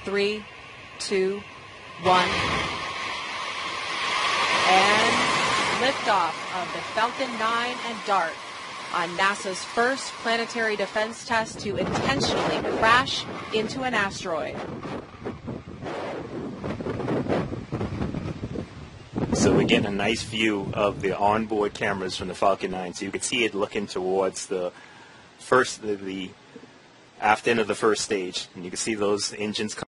3, 2, 1. And liftoff of the Falcon 9 and DART on NASA's first planetary defense test to intentionally crash into an asteroid. So we're getting a nice view of the onboard cameras from the Falcon 9. So you can see it looking towards the aft end of the first stage. And you can see those engines